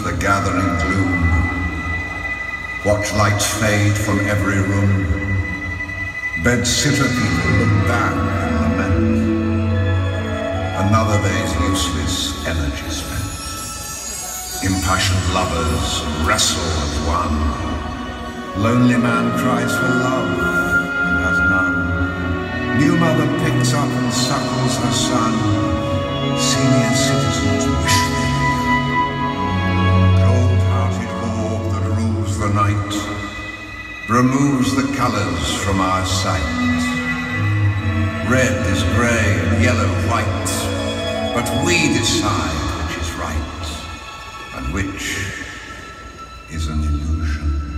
the gathering gloom. Watch lights fade from every room. Bed-sitter people look back and lament. Another day's useless energy spent. Impassioned lovers wrestle as one. Lonely man cries for love and has none. New mother picks up and suckles her son. Senior citizens wish they were. Cold-hearted orb that rules the night removes the colours from our sight. Red is grey and yellow white, but we decide which is right and which is an illusion.